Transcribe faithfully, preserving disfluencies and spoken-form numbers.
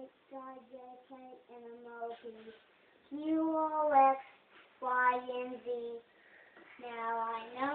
H, I, J, K, L, M, O, P, Q, R, X, Y, and Z. Now I know